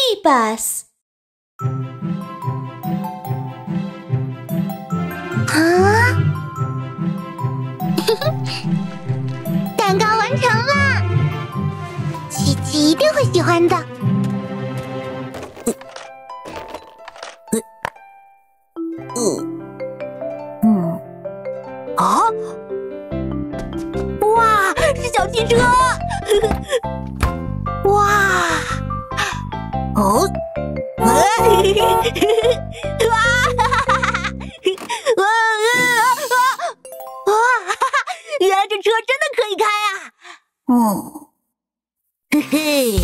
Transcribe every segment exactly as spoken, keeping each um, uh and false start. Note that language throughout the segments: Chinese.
bus. 啊！蛋糕完成了，琪琪一定会喜欢的。 嗯嗯啊！哇，是小汽车！哇！哦！哇！哇！哇！原来这车真的可以开啊！哦，嘿嘿！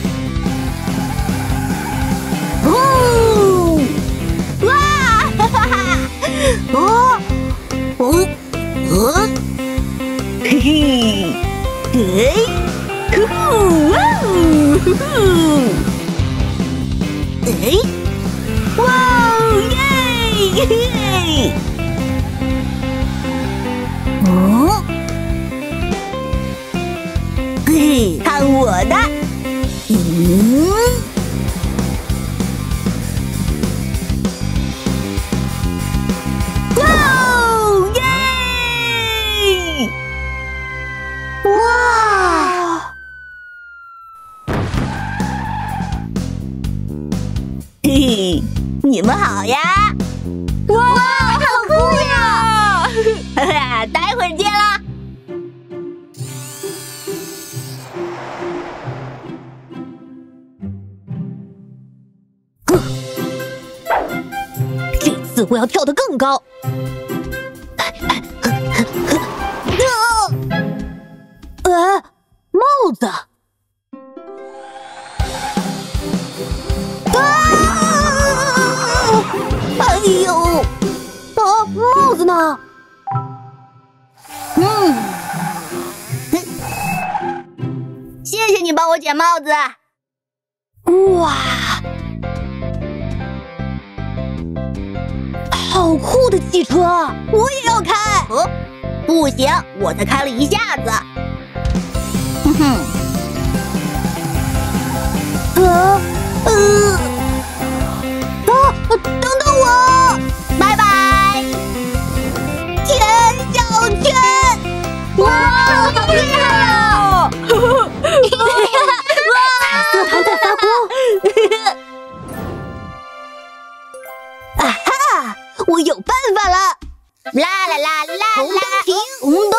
哦！哇！哈哈哈！哦！哦！哦！嘿嘿！嘿！呼呼！哇哦！呼呼！哎！哇哦！耶！耶！哦！嘿，看我的！嗯！哇哦！耶！哇！嘿嘿，你们好呀！哇，好酷呀！哈哈，待会儿见啦！这次我要跳得更高！呃，帽子！啊！哎呦！啊，帽子呢？嗯，谢谢你帮我捡帽子。哇，好酷的汽车！我也要开。哦，不行，我才开了一下子。哼哼。啊，呃，啊，等等我！拜拜。甜小圈，哇，好厉害啊！彩色糖在发光。啊哈！我有办法了！啦啦啦啦啦！红灯停，红灯。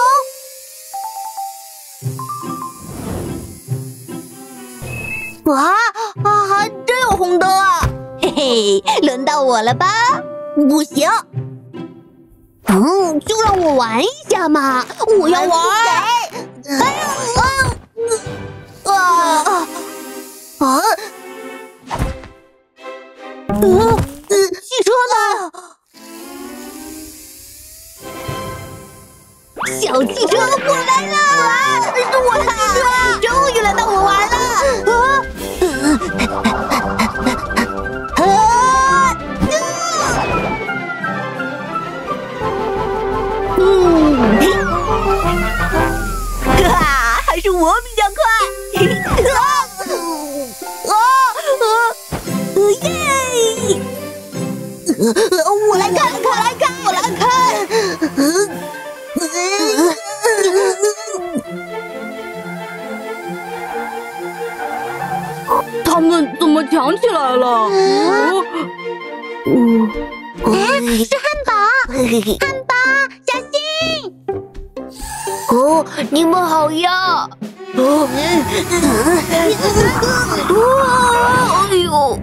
哇啊，还真有红灯啊！嘿嘿，轮到我了吧？不行。嗯，就让我玩一下嘛！我要玩！哎呦啊啊啊！呃呃，汽车呢？小汽车，我来了！是我的汽车，终于轮到我玩了！啊！哈，还是我比较快！啊啊啊！耶！我来看，我来看，我来看！他们怎么抢起来了？嗯， 哎，是汉堡，汉堡，小心！ 哦，你们好呀！哦，哎呦！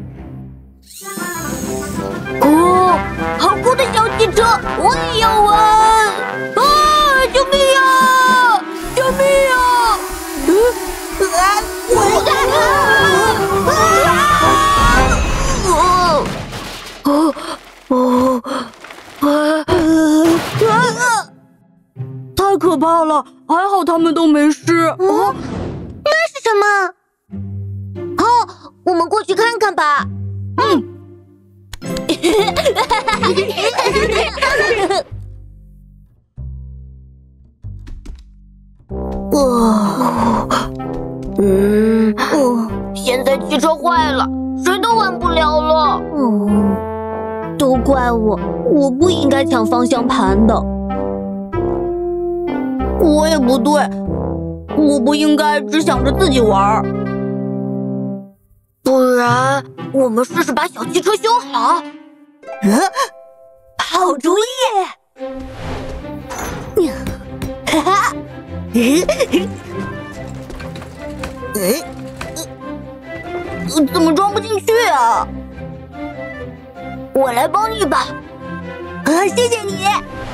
哦，好酷的小汽车，我也要玩！啊！救命呀！救命呀！嗯，啊！我来！啊！哦哦啊！啊！太可怕了！还好他们都没事。 哦，那是什么？哦，我们过去看看吧。 嗯。哇，嗯，哦， 现在汽车坏了，谁都玩不了了。 嗯，都怪我，我不应该抢方向盘的。 我也不对，我不应该只想着自己玩。不然，我们试试把小汽车修好。 嗯，好主意！哈哈， 嗯，怎么装不进去啊？我来帮你吧。 啊，谢谢你。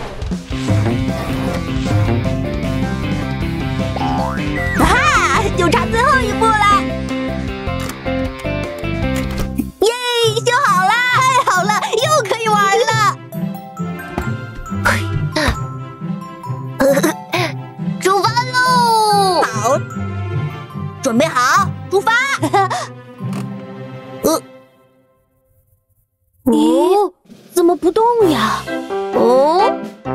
哈，就差最后一步了。耶，修好了，太好了，又可以玩了。 出发喽！ 好，准备好，出发。 呃， 哦，怎么不动呀？ 哦，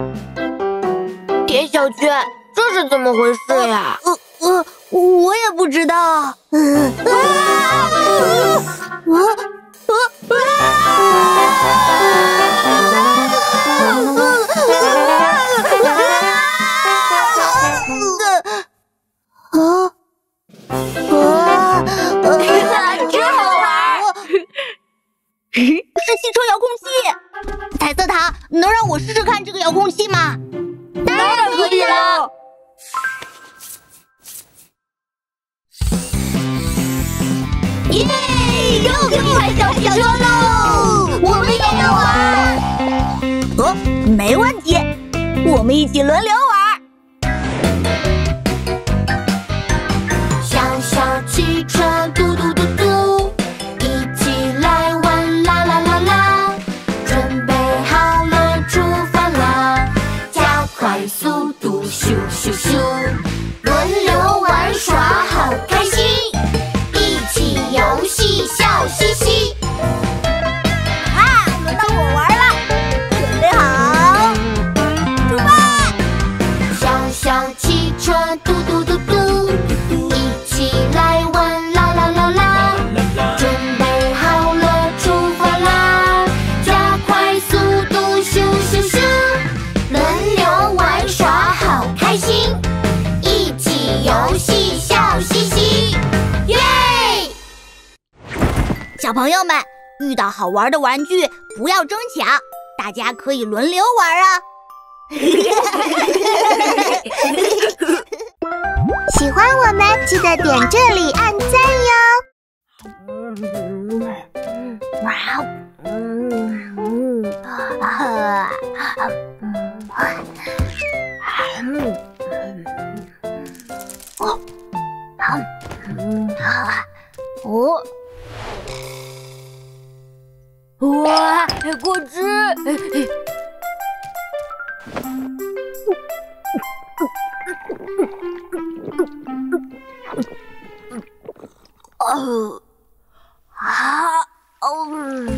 田小圈，这是怎么回事呀？ 呃呃，我也不知道。啊啊啊是汽车遥控器，彩色塔，能让我试试看这个遥控器吗？ 当然可以了。 耶，又可以开小汽车喽！我们也要玩。哦，没问题，我们一起轮流玩。 小小汽车嘟嘟嘟嘟，一起来玩啦啦啦啦！准备好了，出发啦！加快速度，咻咻咻！轮流玩耍，好开心！一起游戏，笑嘻嘻。 啊，轮到我玩了，准备好，出发！ 小小汽车嘟嘟嘟嘟，一起来玩啦啦啦啦！准备好了，出发啦！加快速度，咻咻咻！轮流玩耍，好开心！一起游戏，笑嘻嘻。耶！ 小朋友们，遇到好玩的玩具不要争抢，大家可以轮流玩啊！ 喜欢我们，记得点这里按赞哟。 哦，哇，果汁！哦，啊，哦。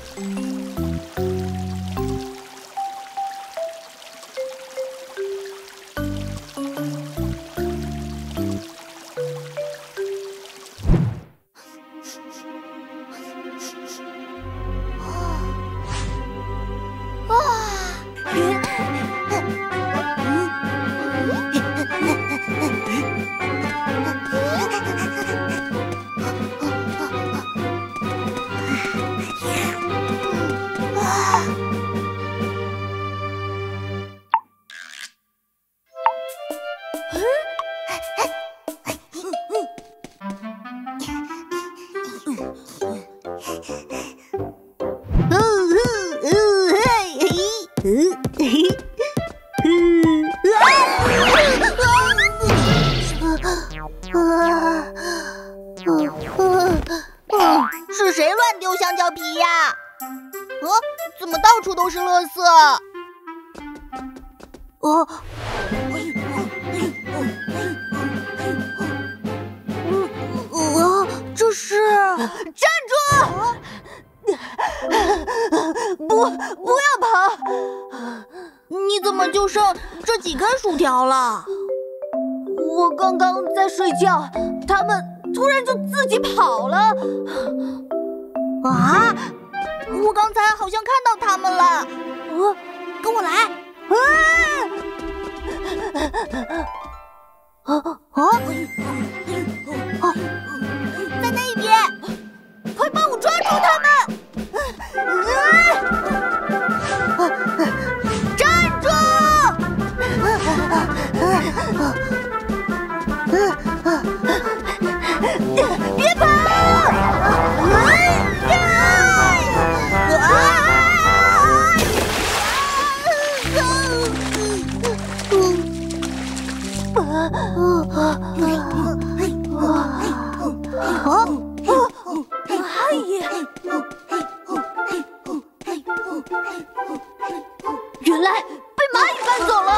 是谁乱丢香蕉皮呀？呃，怎么到处都是垃圾？哦，呃，这是……站住！不，不要跑！你怎么就剩这几根薯条了？我刚刚在睡觉，他们突然就自己跑了。啊！我刚才好像看到他们了。呃，跟我来。啊！啊啊！啊！在那边，快帮我抓住他们！啊、站住！别跑！原来被蚂蚁搬走了。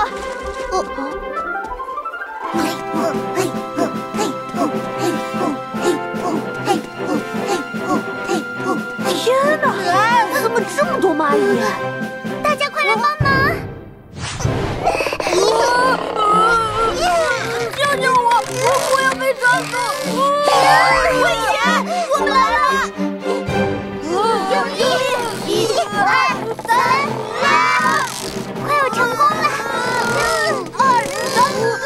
天哪，怎么这么多蚂蚁？ 大家快来帮忙！ 救救我！我要被抓走！危险！我们来了！ 一、一、二、三、啊！快要成功了！ 二、三、四！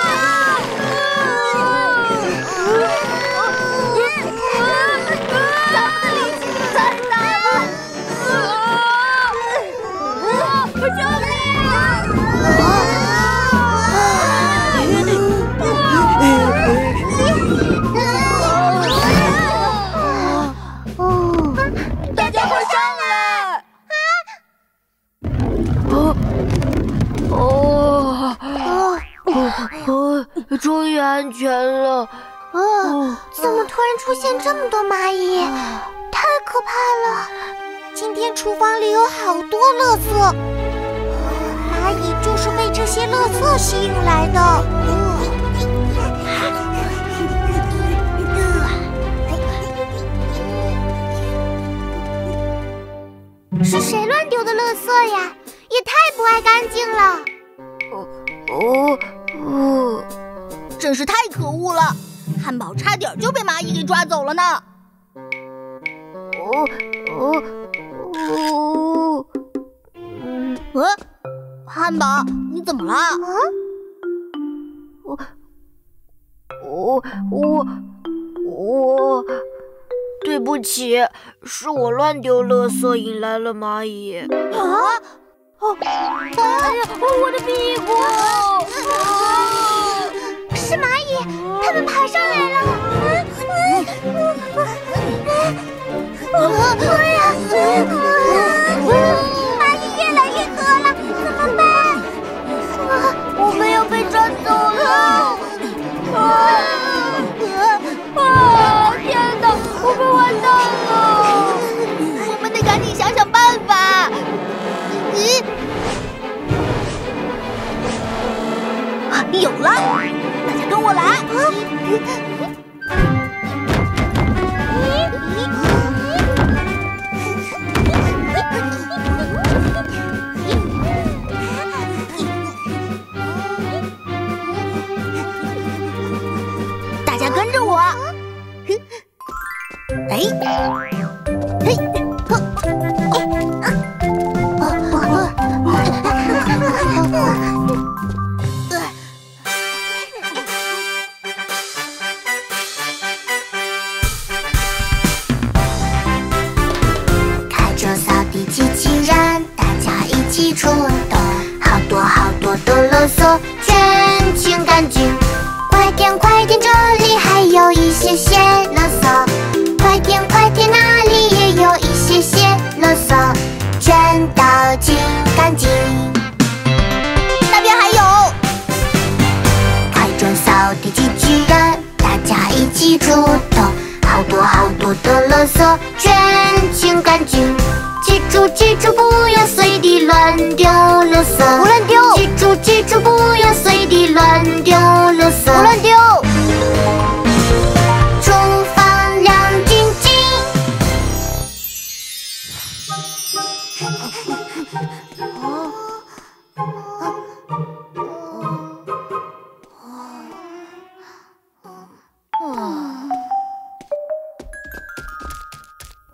咱们的力气太大了！救命！大家快上来！哦哦哦！终于安全了。 哦，怎么突然出现这么多蚂蚁？太可怕了！今天厨房里有好多垃圾，蚂蚁就是被这些垃圾吸引来的。是谁乱丢的垃圾呀？也太不爱干净了！ 哦哦哦！真是太可恶了！汉堡差点就被蚂蚁给抓走了呢。哦哦哦！嗯，呃，汉堡，你怎么了？啊？我我我我，对不起，是我乱丢垃圾引来了蚂蚁。啊！哦，哎呀，我的屁股！ 是蚂蚁，它们爬上来了！对呀，蚂蚁越来越多了，怎么办？ 我们要被抓走了！啊啊！天哪，我们完蛋了！我们得赶紧想想办法。咦？有了！大家跟我来！大家跟着我！哎，嘿， 机器人，大家一起出动，好多好多的垃圾，全清干净。快点快点，这里还有一些些垃圾。快点快点，那里也有一些些垃圾，全倒清干净。 那边还有， 开着扫地机器人，大家一起出动，好多好多的垃圾，全清干净。记住记住，不要随地乱丢垃圾， 不乱丢。 记住记住，不要随地乱丢垃圾， 不乱丢。 厨房亮晶晶。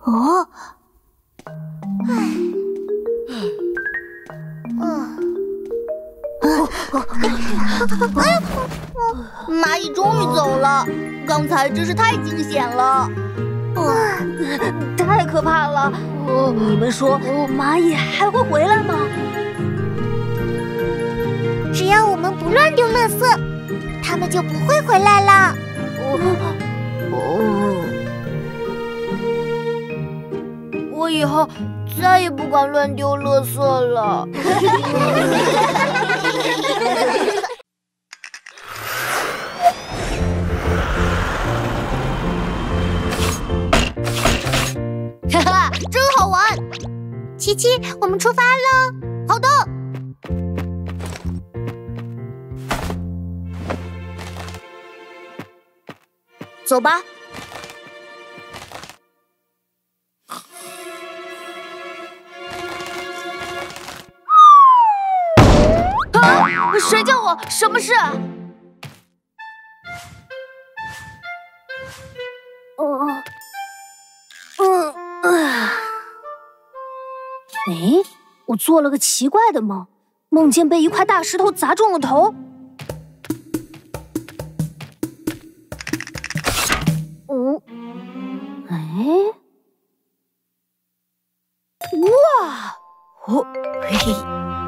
哦， 蚂蚁终于走了，刚才真是太惊险了， 太可怕了！你们说蚂蚁还会回来吗？ 只要我们不乱丢垃圾，它们就不会回来了。 哦，我以后再也不敢乱丢垃圾了。 哈哈，真好玩！琪琪，我们出发喽！好的。 走吧。啊！谁叫我？什么事？ 哦，嗯啊，哎，我做了个奇怪的梦，梦见被一块大石头砸中了头。嗯，哎，哇，哦，嘿嘿，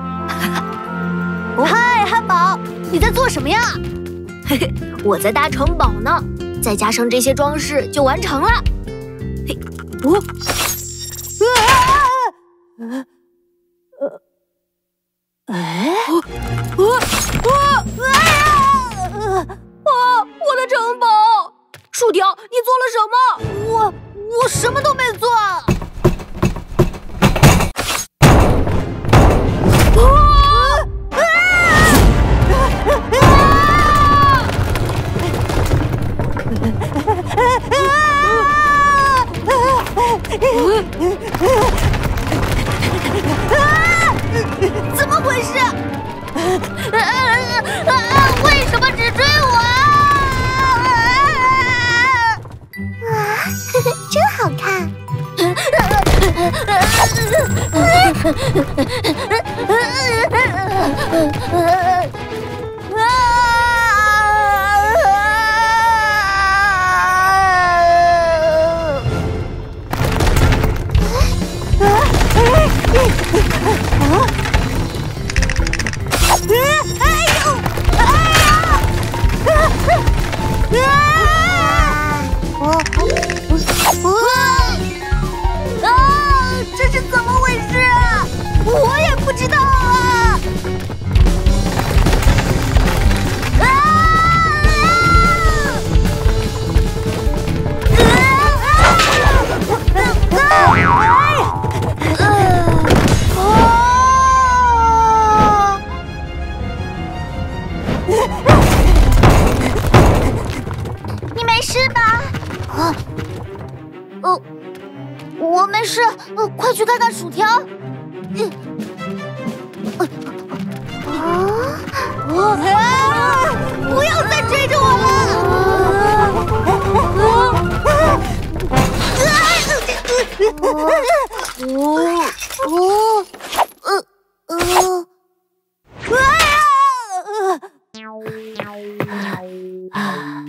哦，嗨，汉堡，你在做什么呀？嘿嘿，我在搭城堡呢。再加上这些装饰就完成了。嘿，哦，啊，呃，哎，哦，哦，哎呀，啊，我的城堡！薯条，你做了什么？ 我我什么都没做。怎么回事？为什么只追我？ 哇，真好看！ 这是怎么回事啊？我也不知道啊！ 你没事吧？ 啊，哦。我没事，呃，快去看看薯条。嗯，啊，啊！不要再追着我了！哦哦呃呃，啊！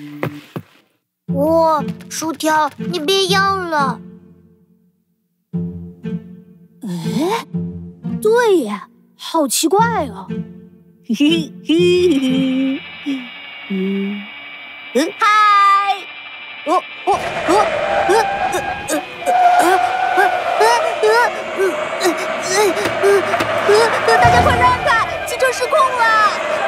哇，薯条，你别样了。 哎，对呀，好奇怪哦！嘿嘿嘿嘿，嗯， 嗯，嗨，哦哦哦，呃呃呃呃呃呃呃，大家快让开，汽车失控了！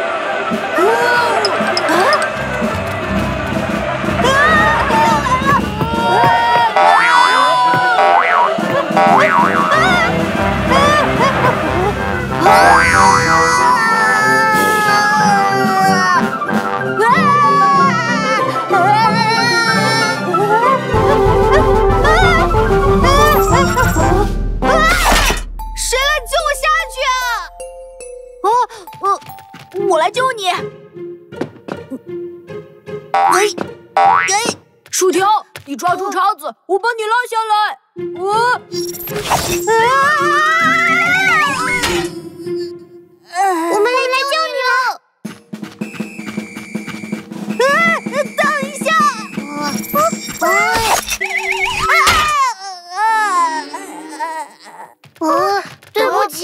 我来救你！哎哎， 薯条， 你抓住叉子，我帮你拉下来。我， 我们来来救你了！ 啊！等一下！ 啊，对不起。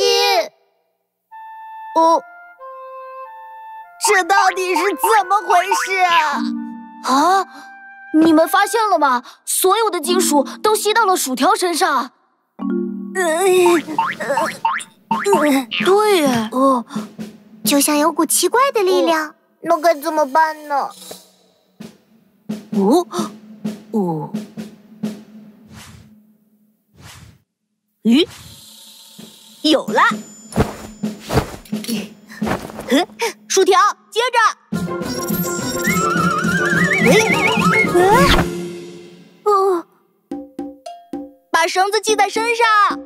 哦，这到底是怎么回事啊？啊！你们发现了吗？所有的金属都吸到了薯条身上。呃，对耶。 哦，就像有股奇怪的力量，那该怎么办呢？ 哦，哦，咦，有了！薯条，接着。哎，哦，把绳子系在身上。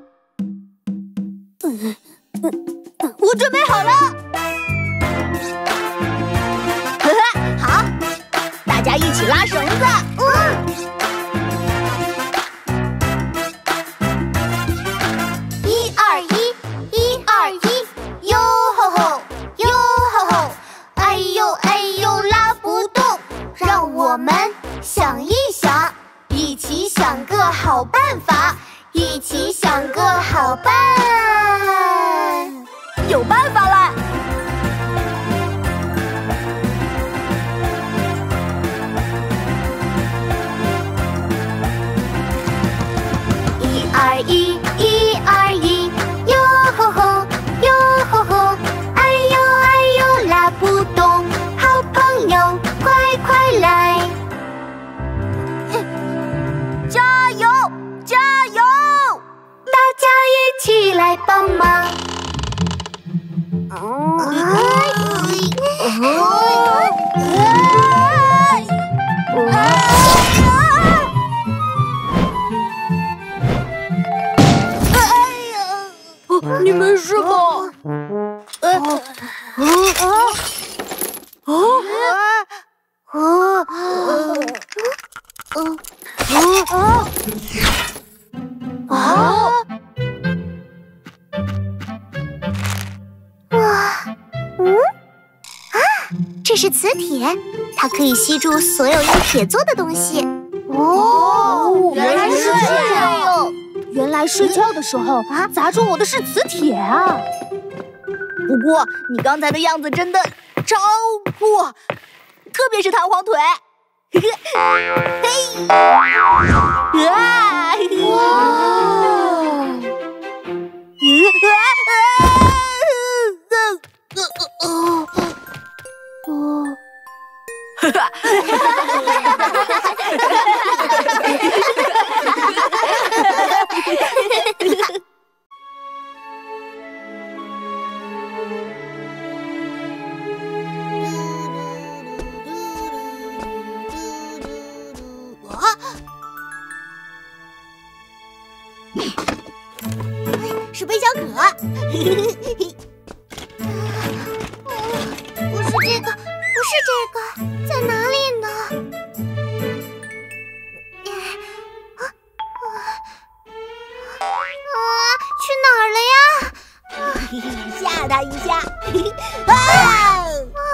我准备好了。呵呵，好，大家一起拉绳子。嗯。 一二一，一二一，哟吼吼，哟吼吼，哎呦哎呦拉不动，让我们想一想，一起想个好办法，一起想个好办。 有办法了！ 一二一，一二一，哟吼吼，哟吼吼，哎呦哎呦拉不动，好朋友快快来！ 加油，加油！ 大家一起来帮忙。 你没事吧？呃，哦，哦，哦，啊！ 哇，嗯，啊，这是磁铁，它可以吸住所有用铁做的东西。 哦， 原来是这样哟！ 原来睡觉的时候啊，砸中我的是磁铁啊！不过你刚才的样子真的超酷，特别是弹簧腿。嘿，啊！哈哈！ 是贝小可。不是这个，不是这个，在哪里呢？啊，去哪儿了呀？ 吓他一下。 啊！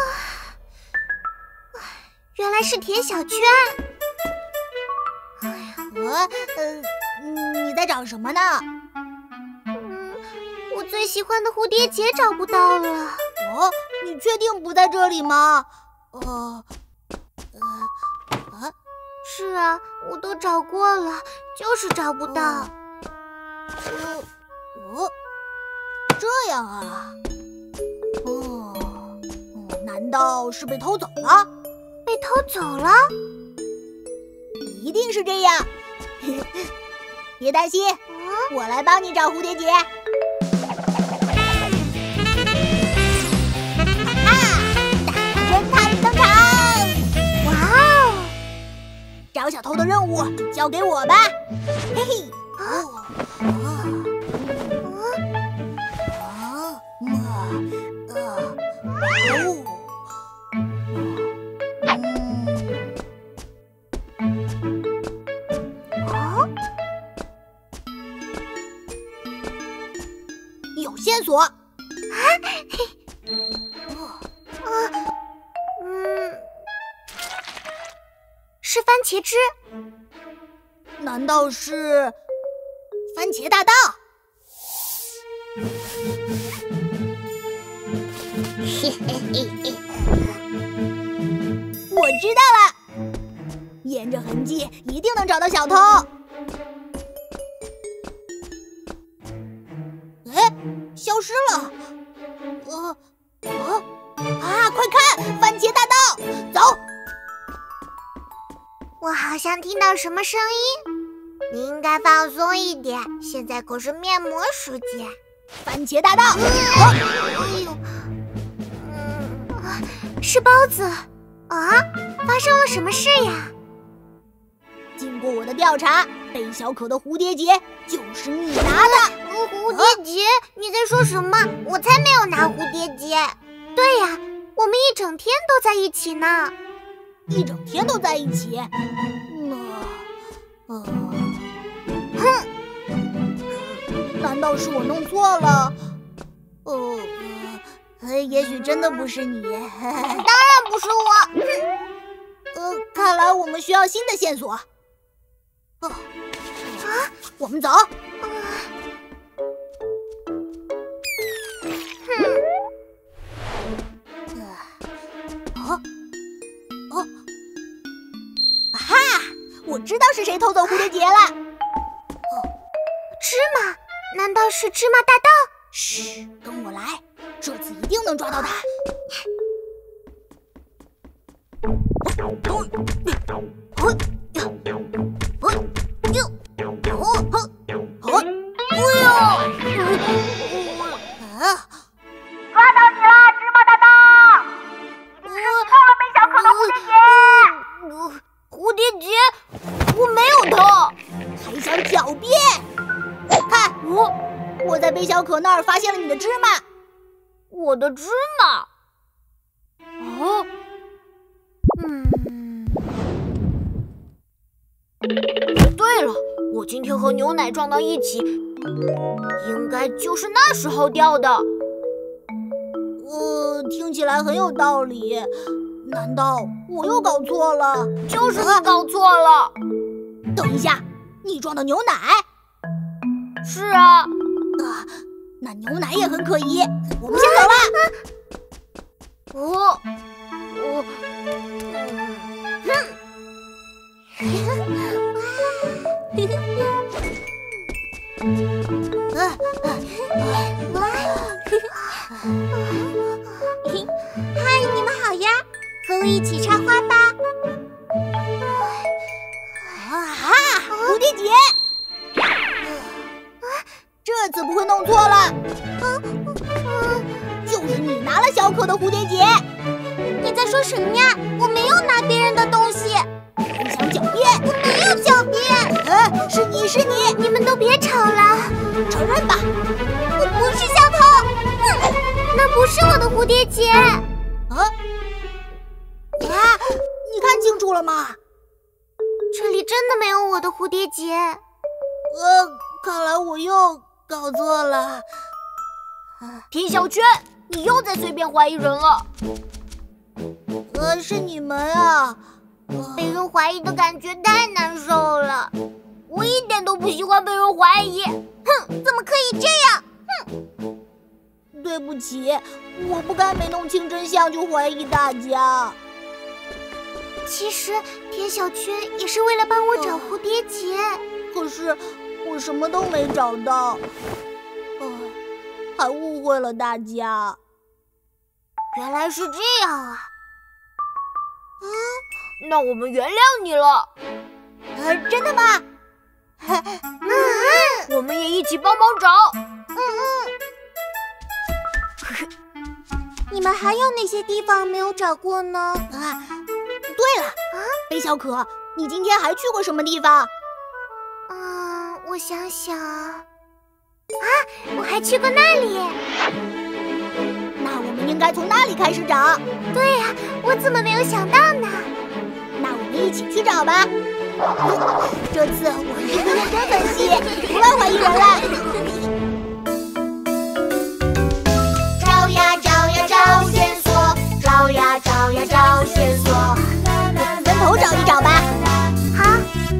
原来是甜小圈。哎呀， 呃呃，你在找什么呢？ 嗯，我最喜欢的蝴蝶结找不到了。 哦，你确定不在这里吗？呃，呃，啊， 是啊，我都找过了，就是找不到。 哦，哦，这样啊？哦，难道是被偷走了？ 被偷走了？ 一定是这样。别担心， 嗯、 我来帮你找蝴蝶结。啊！大侦探登场！ 哇哦！ 找小偷的任务交给我吧。嘿嘿。哦。哦。哦。呃。哦。 哦， 有线索。啊， 嗯，是番茄汁？ 难道是番茄大道？ 嘿嘿嘿嘿， 我知道了，沿着痕迹一定能找到小偷。哎，消失了！呃，啊啊！快看，番茄大道，走！ 我好像听到什么声音。你应该放松一点，现在可是面膜时间。 番茄大道， 哎呦， 嗯，是包子啊！发生了什么事呀？ 经过我的调查，贝小可的蝴蝶结就是你拿的。 蝴蝶结？你在说什么？我才没有拿蝴蝶结。 对呀，我们一整天都在一起呢。 一整天都在一起？那，呃，哼，难道是我弄错了？呃，呃也许真的不是你。当然不是我。 呃，看来我们需要新的线索。哦，啊，我们走。 嗯哦哦，啊哈！我知道是谁偷走蝴蝶结了。哦， 芝麻？难道是芝麻大盗？ 嘘，跟我来，这次一定能抓到他。 抓到你了，芝麻大盗！你是偷了贝小可的蝴蝶结。 蝴蝶结我没有偷， 还想狡辩？看，我我在贝小可那儿发现了你的芝麻。 我的芝麻？ 哦，嗯。 对了，我今天和牛奶撞到一起，应该就是那时候掉的。 呃，听起来很有道理。难道我又搞错了？ 就是你搞错了。 等一下，你撞到牛奶？ 是啊。 啊，那牛奶也很可疑。我们先走了。 我我哼。 嗨，你们好呀，和我一起插花吧。 啊哈，蝴蝶结！这次不会弄错了。就是你拿了小可的蝴蝶结。 你在说什么呀？我没有拿别人的东西。 还想狡辩？ 我没有狡辩。 呃，是你是你， 你们都别吵了， 承认吧。 我不是小偷。哼，那不是我的蝴蝶结。 啊？啊！你看清楚了吗？ 这里真的没有我的蝴蝶结。 呃，看来我又搞错了。 田小圈，你又在随便怀疑人了。 呃，是你们啊！ 被人怀疑的感觉太难受了，我一点都不喜欢被人怀疑。哼，怎么可以这样？哼， 对不起，我不该没弄清真相就怀疑大家。 其实田小圈也是为了帮我找蝴蝶结， 可是我什么都没找到，呃，还误会了大家。 原来是这样啊！嗯，那我们原谅你了。 呃，真的吗？ 嗯，我们也一起帮忙找。 嗯嗯。你们还有哪些地方没有找过呢？ 啊，对了，啊，贝小可，你今天还去过什么地方？ 嗯，我想想啊，我还去过那里。 那我们应该从那里开始找。 对呀，我怎么没有想到呢？ 那我们一起去找吧。 这次我一定会认真分析，不乱怀疑人了。 找呀找呀找线索，找呀找呀找线索。 分头找一找吧。 好，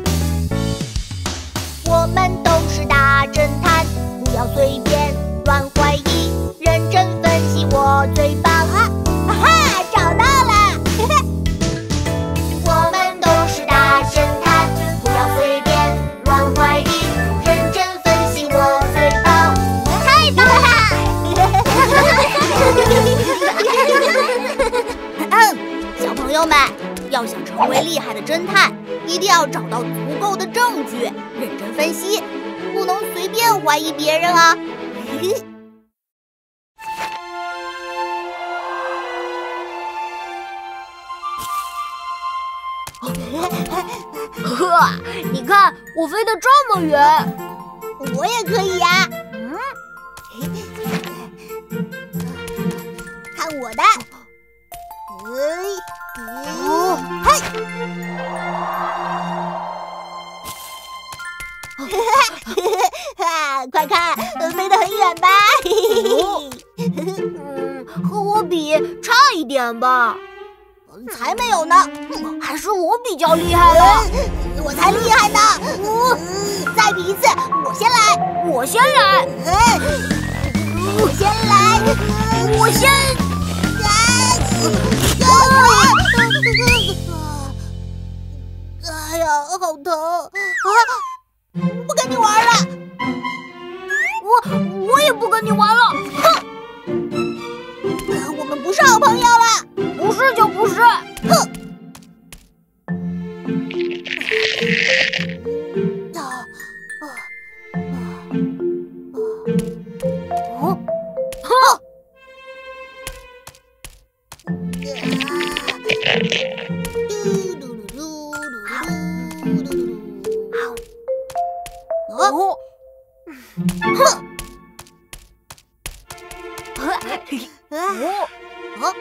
我们都是大侦探，不要随便乱怀疑，认真分析我最棒啊！哈哈，找到了！嘿嘿。 我们都是大侦探，不要随便乱怀疑，认真分析我最棒。太棒了！ 小朋友们，要想成为厉害的侦探，一定要找到足够的证据，认真分析，不能随便怀疑别人啊！ 呵，你看我飞得这么远， 我也可以呀、啊。嗯，看我的！哎，哦，嘿！哈，快看，飞得很远吧？ 嗯，和我比差一点吧。 才没有呢， 还是我比较厉害了。 我才厉害呢！嗯，再比一次，我先来， 我先来， 我先来， 我先来！哎呀，好疼啊！不跟你玩了， 我我也不跟你玩了。哼！ 我们不是好朋友了。 不是就不是， 哼！ 哦，哼！ 哦，哼！哦，哦。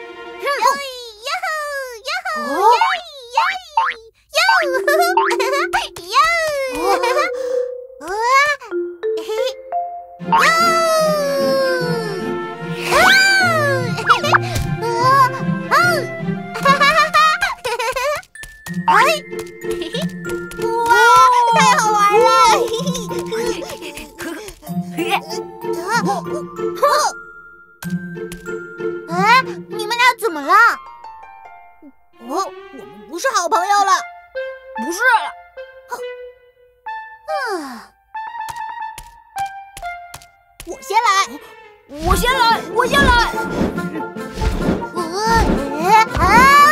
哎，你们俩怎么了？哦，我们不是好朋友了。 不是。 嗯，我先来， 我先来，我先来。 啊！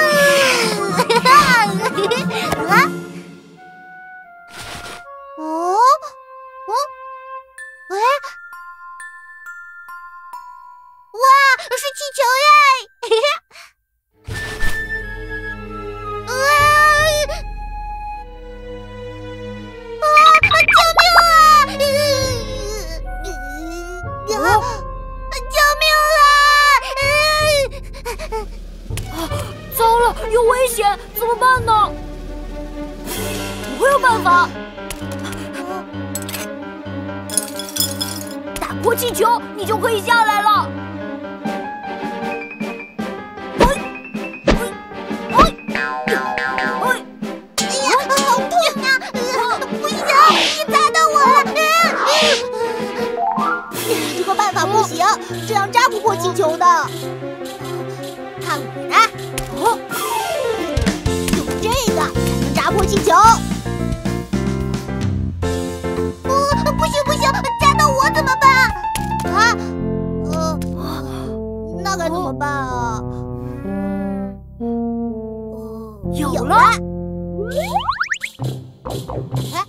啊！哦，哦，哎，哇，是气球耶！ 有危险，怎么办呢？我有办法，打破气球，你就可以下来了。哎哎哎哎！ 哎呀，好痛啊！不行，你砸到我了！这个办法不行，这样扎不破气球的。看我的！哦。这个才能扎破气球！不，不行不行，扎到我怎么办？啊，呃，那该怎么办啊？ 有了！ 哎，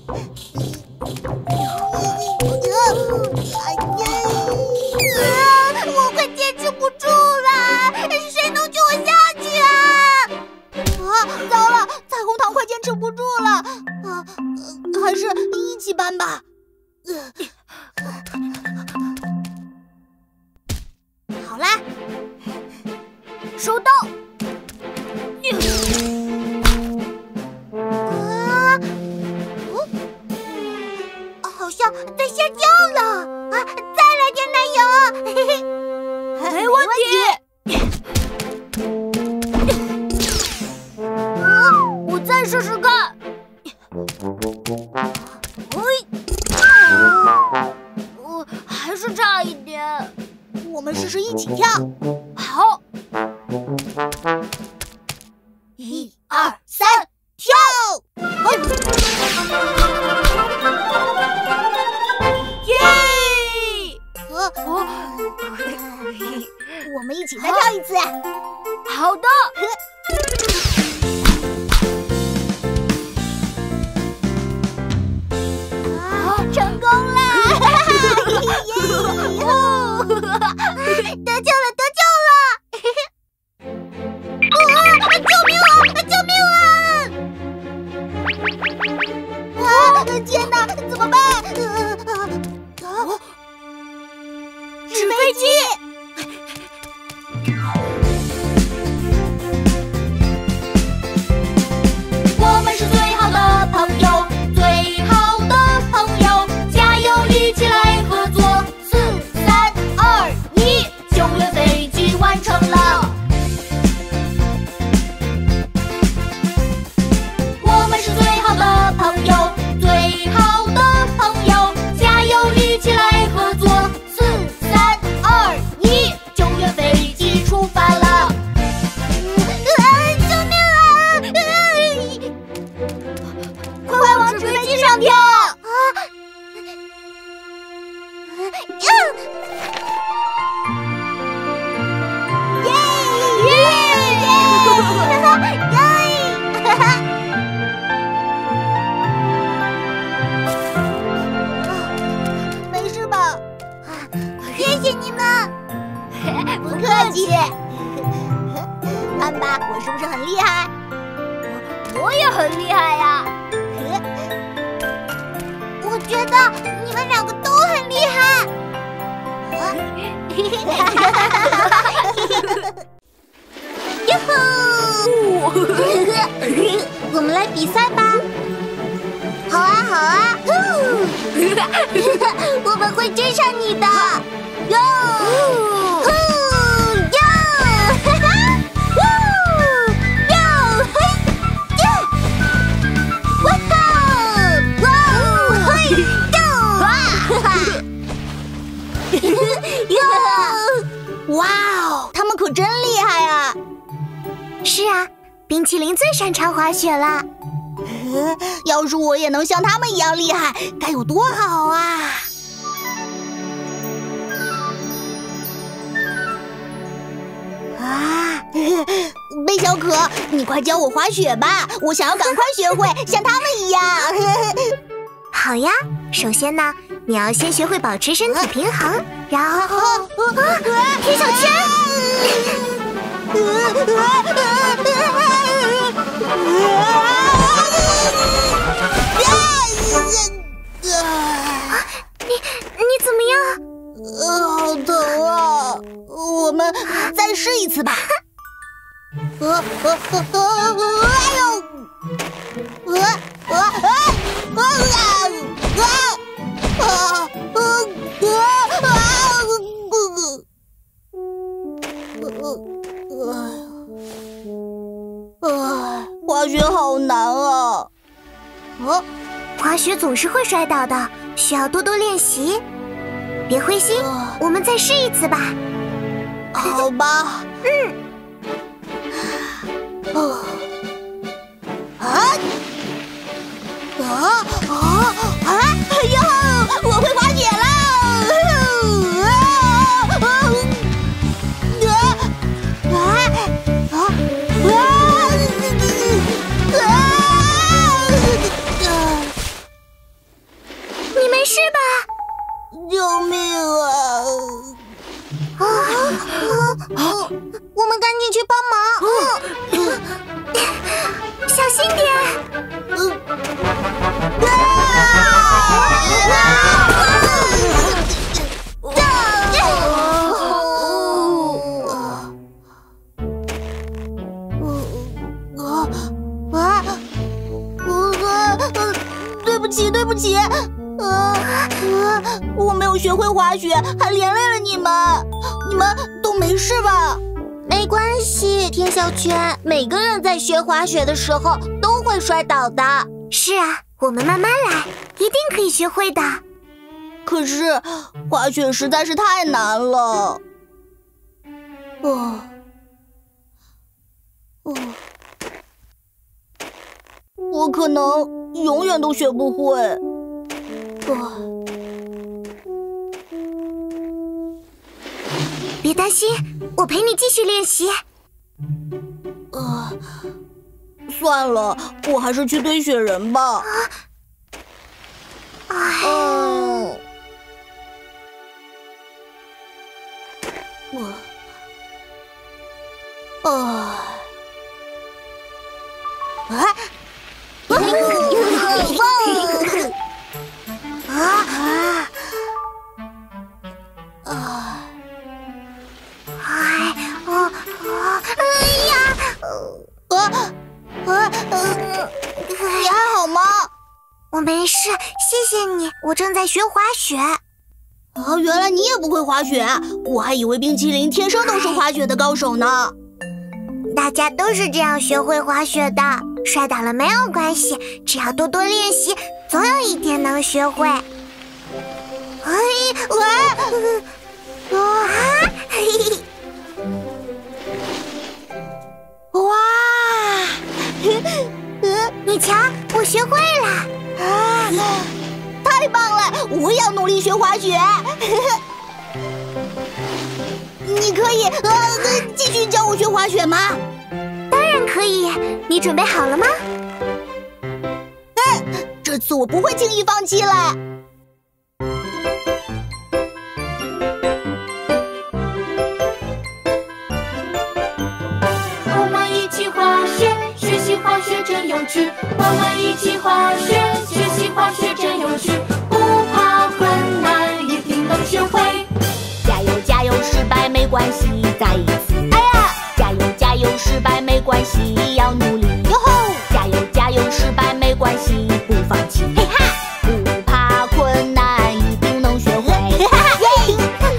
我快坚持不住了，谁能救我下去啊？啊，糟了！彩虹糖快坚持不住了，啊，呃、还是一起搬吧。呃、好啦， 收到。 啊！ 在下掉了啊！再来点奶油，嘿嘿， 没问题。 嗯，我再试试看。嘿，呃，还是差一点。我们试试一起跳。好，一二三，跳！耶！呃，我们一起再跳一次。好的。成功了！得救了，得救了！啊！救命啊！救命啊！啊！天哪，怎么办？啊！纸飞机！我们是最好的朋友，最好的朋友。一起来合作，四三二一，九月飞机完成了。我们是最好的朋友，最好的朋友，加油！一起来合作，四三二一，九月飞机出发了。啊！救命啊！快往纸飞机上跳！没事吧？谢谢你们，不客气。看吧，我是不是很厉害？我也很厉害呀。我觉得你们两个都很厉害。哟吼！我们来比赛吧。好啊，好啊！我们会追上你的。哟！呼！哟！哈哈！呼！哟！嘿！哟！哇吼！哇！嘿！哟！哇！哈哈！哇哦，他们可真厉害啊！是啊，冰淇淋最擅长滑雪了。要是我也能像他们一样厉害，该有多好啊！啊，贝小可，你快教我滑雪吧！我想要赶快学会，像他们一样。 好呀，首先呢，你要先学会保持身体平衡，然后啊，踢小圈。你你怎么样？ 呃，好疼啊！我们再试一次吧。呃呃呃呃，哎呦！呃呃呃呃呃呃呃，滑雪好难啊！ 哦，滑雪总是会摔倒的，需要多多练习。别灰心，我们再试一次吧。 好吧。 嗯。 哦。啊！啊啊啊！哎呦，我会滑雪了！啊啊啊！ 你没事吧？ 救命啊！ 啊！我们赶紧去帮忙。小心点。 对不起，对不起， 呃呃，我没有学会滑雪，还连累了你们。你们都没事吧？ 没关系，田小圈，每个人在学滑雪的时候都会摔倒的。 是啊，我们慢慢来，一定可以学会的。 可是滑雪实在是太难了。哦，哦，我可能永远都学不会。哦， 别担心，我陪你继续练习。 呃，算了，我还是去堆雪人吧。 哎， 嗯，我，啊，啊，啊啊！ 哎，哦哦，哎呀， 呃呃呃，你还好吗？ 我没事，谢谢你。我正在学滑雪。 啊，原来你也不会滑雪，我还以为冰淇淋天生都是滑雪的高手呢。 大家都是这样学会滑雪的，摔倒了没有关系，只要多多练习，总有一天能学会。哎，喂，哇，嘿嘿。 哇， 你瞧，我学会了！ 啊，太棒了！我也要努力学滑雪。你可以呃继续教我学滑雪吗？ 当然可以，你准备好了吗？ 嗯，这次我不会轻易放弃了。 我们一起滑雪，学习滑雪真有趣。我们一起滑雪，学习滑雪真有趣。不怕困难，一定能学会。 加油加油，失败没关系，再一次。哎呀，加油加油，失败没关系，要努力。哟吼，加油加油，失败没关系，不放弃。嘿哈，不怕困难，一定能学会。嘿哈哈，耶！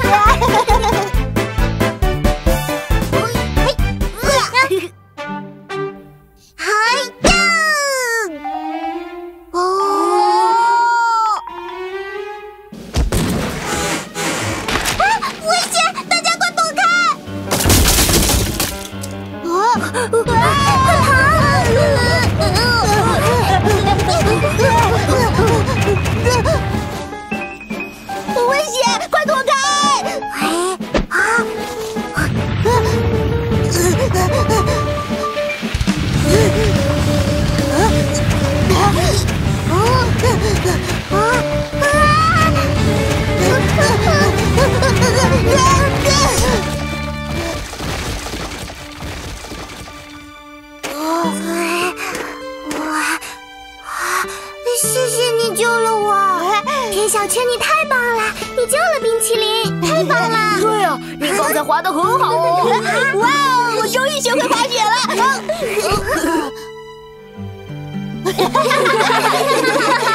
危险！快躲开！ 哎啊！谢谢你救了我，田小圈，你太棒了！你救了冰淇淋，太棒了！ 对啊，你刚才滑得很好哦！哇哦，我终于学会滑雪了！